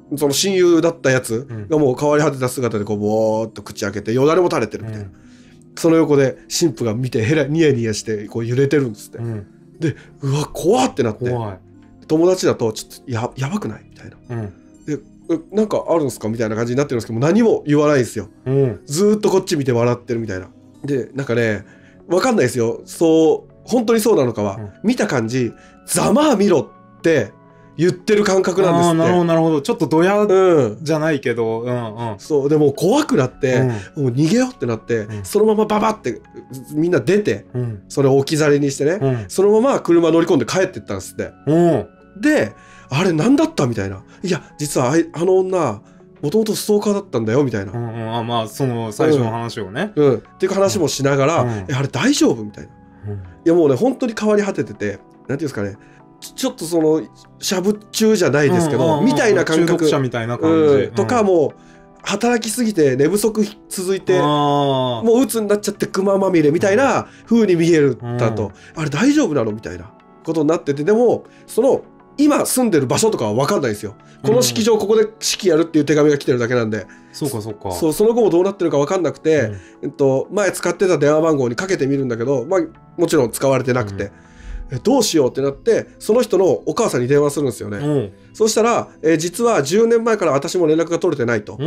Speaker 3: その親友だったやつがもう変わり果てた姿でこうボーっと口開けてよだれも垂れてるみたいな、うん、その横で神父が見てヘラニヤニヤしてこう揺れてるんですって、うん、でうわ怖ってなって、友達だとちょっと や, やばくないみたいな、うん、でなんかあるんですかみたいな感じになってるんですけど何も言わないんですよ、うん、ずーっとこっち見て笑ってるみたいな。でなんかねわかんないですよ、そう本当にそうなのかは、うん、見た感じざまあ見ろって言ってる感覚なんですって。
Speaker 2: あ、なるほどなるほど、ちょっとドヤじゃないけど、うんうんうん、
Speaker 3: そうでも怖くなって、うん、もう逃げようってなって、うん、そのままババってみんな出て、うん、それを置き去りにしてね、うん、そのまま車乗り込んで帰ってったんですって、うん、であれ何だったみたいな、いや実は あ, あの女もともとストーカーだったんだよみたいな、うんうん、あ
Speaker 2: まあその最初の話をね、
Speaker 3: うんうん、っていう話もしながら、うん、えあれ大丈夫みたいな、うん、いやもうね本当に変わり果ててて、なんていうんですかね、ちょっとそのしゃぶ中じゃないですけど、うんうんうん、みたいな感覚、
Speaker 2: 中毒者みたいな感じ、
Speaker 3: うん、とかもう働きすぎて寝不足続いてもう鬱になっちゃってクマまみれみたいな風に見えるだと、うん、あれ大丈夫なのみたいなことになってて、でもその今住んでる場所とかは分かんないですよ。この式場ここで式やるっていう手紙が来てるだけなんで、
Speaker 2: そうかそうか、
Speaker 3: そうその後もどうなってるか分かんなくて、うんえっと、前使ってた電話番号にかけてみるんだけど、まあ、もちろん使われてなくて、うん、どうしようってなってその人のお母さんに電話するんですよね、うん、そうしたら、えー、実はじゅうねんまえから私も連絡が取れてないと、うん、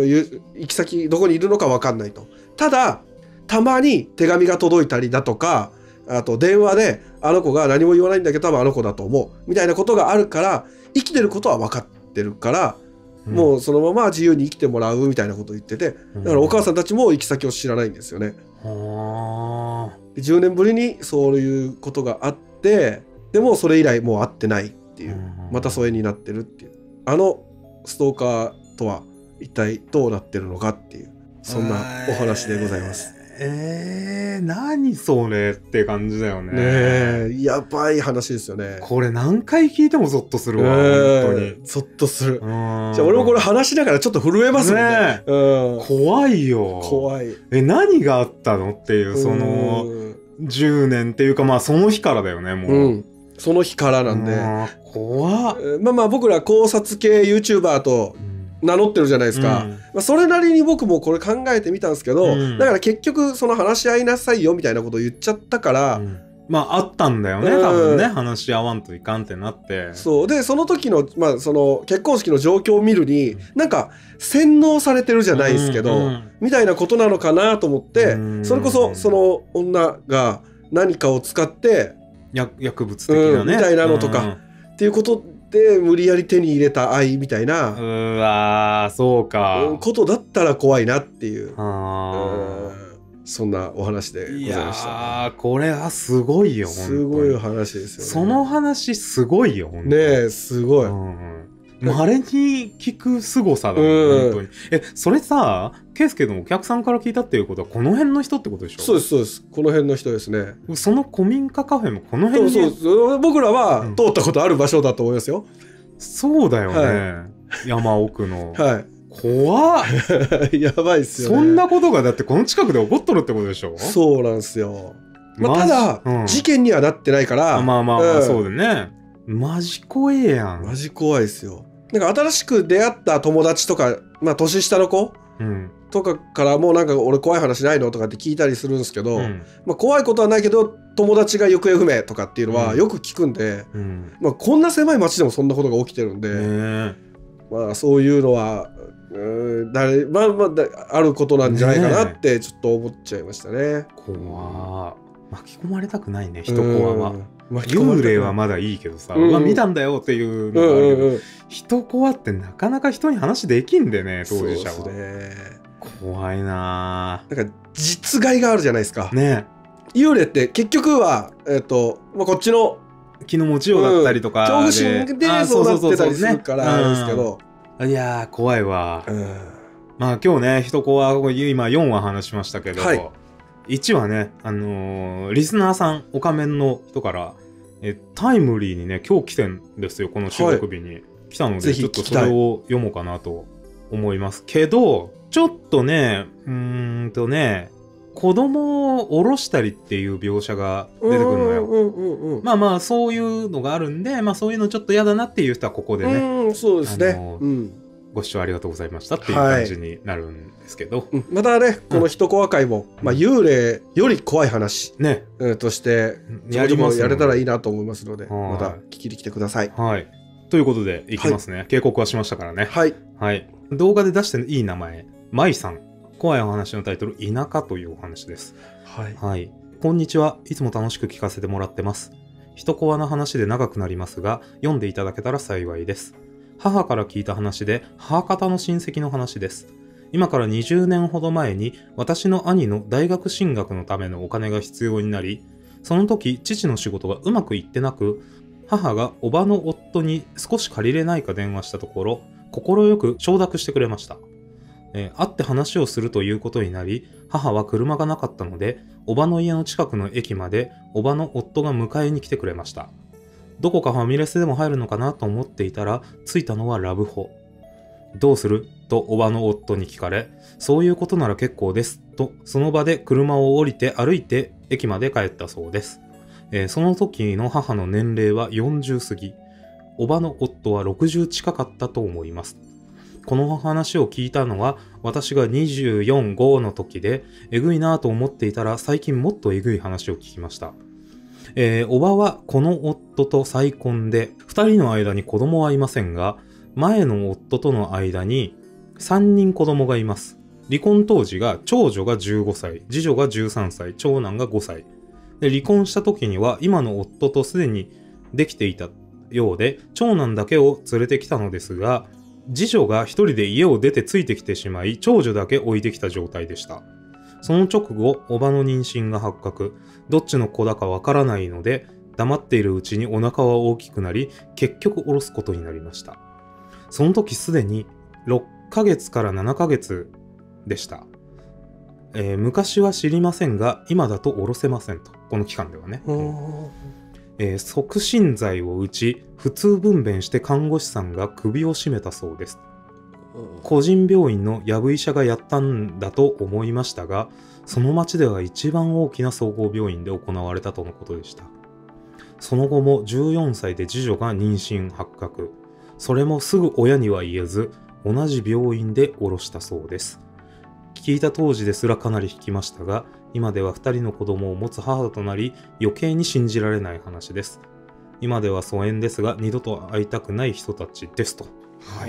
Speaker 3: 行き先どこにいるのか分かんないと、ただたまに手紙が届いたりだとか、あと電話であの子が何も言わないんだけど多分あの子だと思うみたいなことがあるから、生きてることは分かってるから、うん、もうそのまま自由に生きてもらうみたいなことを言ってて、だからお母さんたちも行き先を知らないんですよね、うん、じゅうねんぶりにそういうことがあって、でもそれ以来もう会ってないっていう、また疎遠になってるっていう、あのストーカーとは一体どうなってるのかっていう、そんなお話でございます。
Speaker 2: えー、何それって感じだよね。ね
Speaker 3: え、やばい話ですよね。
Speaker 2: これ何回聞いてもゾッとするわ、えー、本当に。
Speaker 3: ゾッとする。じゃあ俺もこれ話しながらちょっと震えますもんね。ね
Speaker 2: うん、怖いよ。
Speaker 3: 怖い。
Speaker 2: え、何があったのっていう、その、じゅうねんっていうか、まあその日からだよね、もう。うん、
Speaker 3: その日からなんで。
Speaker 2: 怖っ。
Speaker 3: まあまあ僕ら考察系 YouTuber と、名乗ってるじゃないですか、うんまあ、それなりに僕もこれ考えてみたんですけど、うん、だから結局その話し合いなさいよみたいなことを言っちゃったから、うん、
Speaker 2: まああったんだよね、うん、多分ね、話し合わんといかんってなって、
Speaker 3: そうでその時の、まあ、その結婚式の状況を見るに、うん、なんか洗脳されてるじゃないですけど、うんうん、みたいなことなのかなと思って、うん、それこそその女が何かを使って
Speaker 2: 薬物的なね、
Speaker 3: うん、みたいなのとか、うん、っていうことで無理やり手に入れた愛みたいな、
Speaker 2: うわそうか
Speaker 3: ことだったら怖いなっていう、あそんなお話でございました、ね、い
Speaker 2: やこれはすごいよ、
Speaker 3: すごい話ですよね。
Speaker 2: その話すごいよ、本当に
Speaker 3: ねえ、すごい、うん
Speaker 2: まれに聞く凄さだもん、うん、本当に。え、それさ、ケイスケのお客さんから聞いたっていうことはこの辺の人ってことでしょ？
Speaker 3: そうですそうです、この辺の人ですね。
Speaker 2: その古民家カフェもこの辺に。
Speaker 3: そうそう僕らは通ったことある場所だと思いますよ、
Speaker 2: うん、そうだよね、はい、山奥の
Speaker 3: はい
Speaker 2: 怖っ
Speaker 3: やばいっすよね。
Speaker 2: そんなことがだってこの近くで起こっとるってことでしょ？
Speaker 3: そうなんですよ、まあ、ただ、うん、事件にはなってないから
Speaker 2: まあまあまあ、うん、そうだね。マジ怖えやん。
Speaker 3: マジ怖いっすよ。なんか新しく出会った友達とか、まあ、年下の子、うん、とかからもうなんか俺怖い話ないのとかって聞いたりするんですけど、うんまあ、怖いことはないけど友達が行方不明とかっていうのはよく聞くんで、うんまあ、こんな狭い町でもそんなことが起きてるんで、ねまあ、そういうのはうん誰、まあまあ、あることなんじゃないかなってちょっと思っちゃいましたね。
Speaker 2: 怖巻き込まれたくないね、人怖は。幽霊はまだいいけどさ、うん、まあ見たんだよっていうのがあるけど、うんうんうん、人怖ってなかなか人に話できんでね、当事者は。そうですね。怖いな。
Speaker 3: なんか実害があるじゃないですか。
Speaker 2: ね。
Speaker 3: 幽霊って結局は、えーとまあ、こっちの
Speaker 2: 気の持ちようだったりとかで、
Speaker 3: うん、恐怖心でそうなってたりするからあれですけど、
Speaker 2: うん、いやー怖いわ。うん、まあ今日ね人怖今よんわ話しましたけど。はい、いちわね、あのー、リスナーさん、オカメンの人から、えタイムリーにね、今日来てんですよ、この収録日に。はい、来たので、ちょっとそれを読もうかなと思いますけど、ちょっとね、うーんとね、子供を降ろしたりっていう描写が出てくるのよ。うんうんうん、まあまあ、そういうのがあるんで、まあそういうのちょっと嫌だなっていう人はここでね。
Speaker 3: うん、そうですね。あのー
Speaker 2: うんご視聴ありがとうございましたっていう感じになるんですけど、
Speaker 3: はい、またねこの一コア会も、うん、まあ、幽霊より怖い話、ね、うん、としてやりますやれたらいいなと思いますので、また聞きに来てください。
Speaker 2: はい、ということでいきますね、はい、警告はしましたからね。
Speaker 3: はい、
Speaker 2: はい、動画で出していい名前、まいさん。怖いお話のタイトル、田舎というお話です。
Speaker 3: はい、
Speaker 2: はい、こんにちは。いつも楽しく聞かせてもらってます。一コアな話で長くなりますが、読んでいただけたら幸いです。母から聞いた話で、母方の親戚の話です。今からにじゅうねんほど前に、私の兄の大学進学のためのお金が必要になり、その時、父の仕事がうまくいってなく、母が叔母の夫に少し借りれないか電話したところ、快く承諾してくれました。えー、会って話をするということになり、母は車がなかったので、叔母の家の近くの駅まで、叔母の夫が迎えに来てくれました。どこかファミレスでも入るのかなと思っていたら、着いたのはラブホ。どうすると叔母の夫に聞かれ、そういうことなら結構です。と、その場で車を降りて歩いて駅まで帰ったそうです。えー、その時の母の年齢はよんじゅう過ぎ。叔母の夫はろくじゅう近かったと思います。この話を聞いたのは私がにじゅうよん、ごの時で、えぐいなぁと思っていたら最近もっとえぐい話を聞きました。えー、叔母はこの夫と再婚で、二人の間に子供はいませんが、前の夫との間にさんにん子供がいます。離婚当時が長女がじゅうごさい、次女がじゅうさんさい、長男がごさい。で、離婚した時には今の夫とすでにできていたようで、長男だけを連れてきたのですが、次女が一人で家を出てついてきてしまい、長女だけ置いてきた状態でした。その直後、叔母の妊娠が発覚。どっちの子だかわからないので、黙っているうちにお腹は大きくなり、結局下ろすことになりました。その時すでにろっかげつからななかげつでした。えー、昔は知りませんが、今だと下ろせませんと。この期間ではね。えー、促進剤を打ち、普通分娩して看護師さんが首を絞めたそうです。個人病院のヤブ医者がやったんだと思いましたが、その町では一番大きな総合病院で行われたとのことでした。その後もじゅうよんさいで次女が妊娠発覚。それもすぐ親には言えず、同じ病院で下ろしたそうです。聞いた当時ですらかなり引きましたが、今ではふたりの子供を持つ母となり、余計に信じられない話です。今では疎遠ですが、二度と会いたくない人たちですと。はい。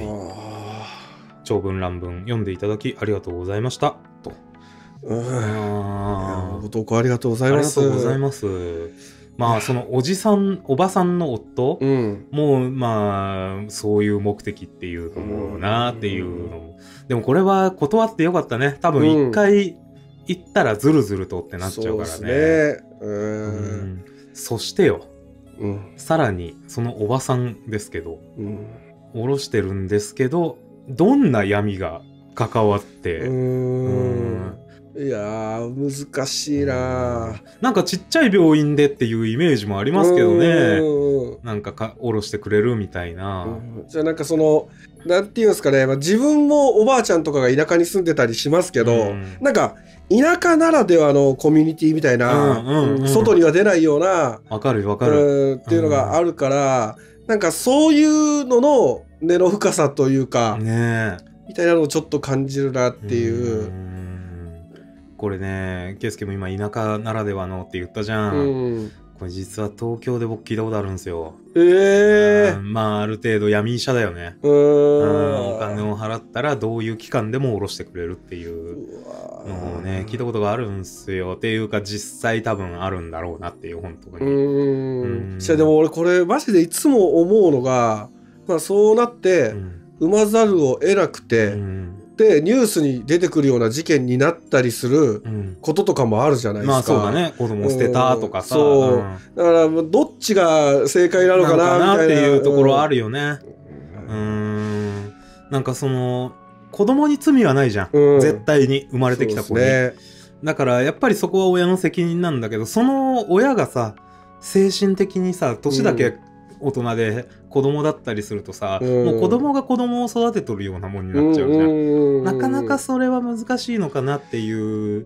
Speaker 2: 長文乱文読んでいただきありがとうございました。と。
Speaker 3: うん。ご投稿ありがとうございます。
Speaker 2: ありがとうございます。まあそのおじさん、おばさんの夫、うん、もうまあそういう目的っていうのもなっていうのも、うん、でもこれは断ってよかったね。多分一回行ったらズルズルとってなっちゃうからね。そうですね。うん。うん、そしてよ、うん、さらにそのおばさんですけど、うん、下ろしてるんですけど、どんな闇が関わって、うーん、
Speaker 3: いやー難しいな。
Speaker 2: なんかちっちゃい病院でっていうイメージもありますけどね。なんかか下ろしてくれるみたいな。
Speaker 3: うん、じゃあなんかそのなんていうんですかね、まあ、自分もおばあちゃんとかが田舎に住んでたりしますけど、うん、なんか田舎ならではのコミュニティみたいな、うんうんうん、外には出ないような
Speaker 2: わかるわかる、
Speaker 3: うん、っていうのがあるから、うん、なんかそういうのの根の深さというか、ね、みたいなのをちょっと感じるなっていう。うん、
Speaker 2: これね、ケイスケも今田舎ならではのって言ったじゃん、うん、これ実は東京で僕聞いたことあるんですよ。えー、うん、まあある程度闇医者だよね。うん、お金を払ったらどういう期間でも下ろしてくれるっていうのをね聞いたことがあるんですよ。っていうか実際多分あるんだろうなっていう本当に。うん。
Speaker 3: じゃあでも俺これマジでいつも思うのが、まあそうなって、うん、産まざるを得なくて。うん、でニュースに出てくるような事件になったりすることとかもあるじゃないですか。
Speaker 2: うん、まあそうだね。子供捨てたとかさ。
Speaker 3: うん、そう、うん、だからどっちが正解なのかなみたいな
Speaker 2: っていうところあるよね。うん、うんなんかその子供に罪はないじゃん。うん、絶対に生まれてきた子に。ね、だからやっぱりそこは親の責任なんだけど、その親がさ精神的にさ年だけ、うん大人で子供だったりするとさ、うん、もう子供が子供を育てとるようなもんになっちゃうじゃん。なかなかそれは難しいのかなっていう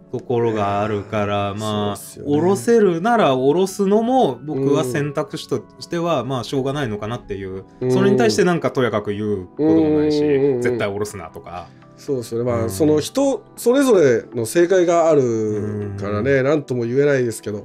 Speaker 2: ところがあるからまあ、
Speaker 3: そうですよね
Speaker 2: 下ろせるなら下ろすのも僕は選択肢としてはまあしょうがないのかなっていう、
Speaker 3: うん、
Speaker 2: それに対してなんかとやかく言うこともないし、
Speaker 3: うん、
Speaker 2: 絶対下ろすなとか。
Speaker 3: そうですよね。まあ、
Speaker 2: うん、
Speaker 3: その人それぞれの正解があるからね、何とも言えないですけど、うん、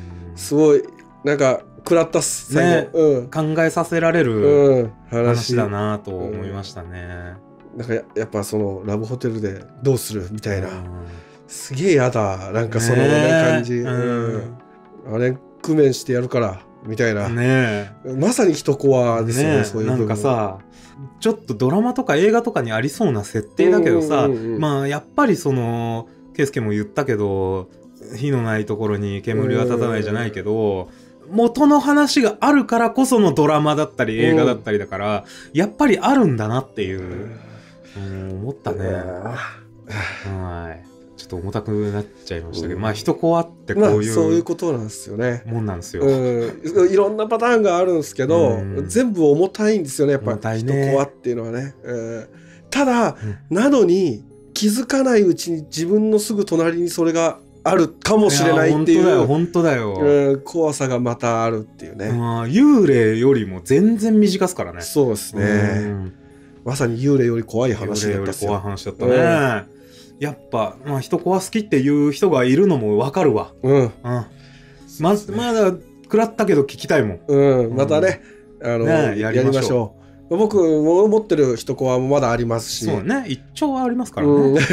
Speaker 3: すごいなんか食らったっす
Speaker 2: ね、うん、考えさせられる話だなと思いましたね。
Speaker 3: うん、なんか や, やっぱそのラブホテルでどうするみたいな、うん、すげえやだなんかその、ねね、感じ、うんうん、あれ工面してやるからみたいな、ね、まさに人コアですよね、ね、そういう部分。
Speaker 2: なんかさちょっとドラマとか映画とかにありそうな設定だけどさ、うんうんうん、まあやっぱりその圭介も言ったけど火のないところに煙は立たないじゃないけど、元の話があるからこそのドラマだったり映画だったりだから、うん、やっぱりあるんだなっていう、うん、思ったね。はいちょっと重たくなっちゃいましたけど、うん、まあ人コアってこういう、まあ、
Speaker 3: そういうことなんですよね。
Speaker 2: もんなんですよ、
Speaker 3: うん、いろんなパターンがあるんですけど、うん、全部重たいんですよねやっぱり、ね、人コアっていうのはね、うん、ただ、うん、なのに気づかないうちに自分のすぐ隣にそれがあるかもしれないっていう
Speaker 2: 本当だよ本当だよ、
Speaker 3: うん、怖さがまたあるっていうね、
Speaker 2: まあ、幽霊よりも全然短すからね。
Speaker 3: そうですね、うん、まさに幽霊より怖い話だったっすよ。
Speaker 2: 幽霊より怖い話だったね、うんやっぱ、まあ、人怖好きっていう人がいるのもわかるわ。うん。うん、ま、まだ食らったけど聞きたいもん。
Speaker 3: うん。またね、うん、あの、ね、やりましょう。僕も持ってる人コアもまだありますし。
Speaker 2: そうね。一丁はありますからね。うんはい、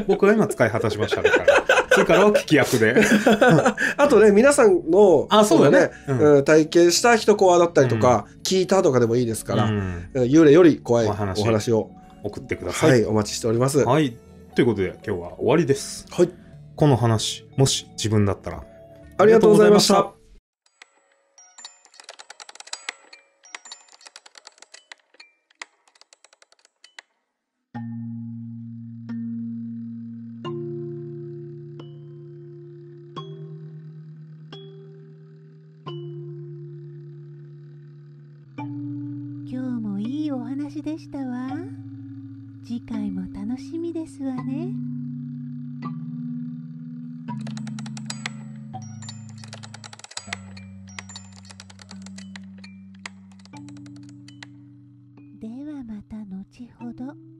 Speaker 2: 僕は今使い果たしましたから。それからは聞き役で。
Speaker 3: あとね、皆さんの、
Speaker 2: あ、そうだね。
Speaker 3: うん、体験した人コアだったりとか、うん、聞いたとかでもいいですから、うん、幽霊より怖いお話、お話を
Speaker 2: 送ってください。
Speaker 3: はい、お待ちしております。
Speaker 2: はい。ということで今日は終わりです。
Speaker 3: はい。
Speaker 2: この話もし自分だったら
Speaker 3: ありがとうございました。
Speaker 1: 今日もいいお話でしたわ。次回も楽しみですわね。ではまた後ほど。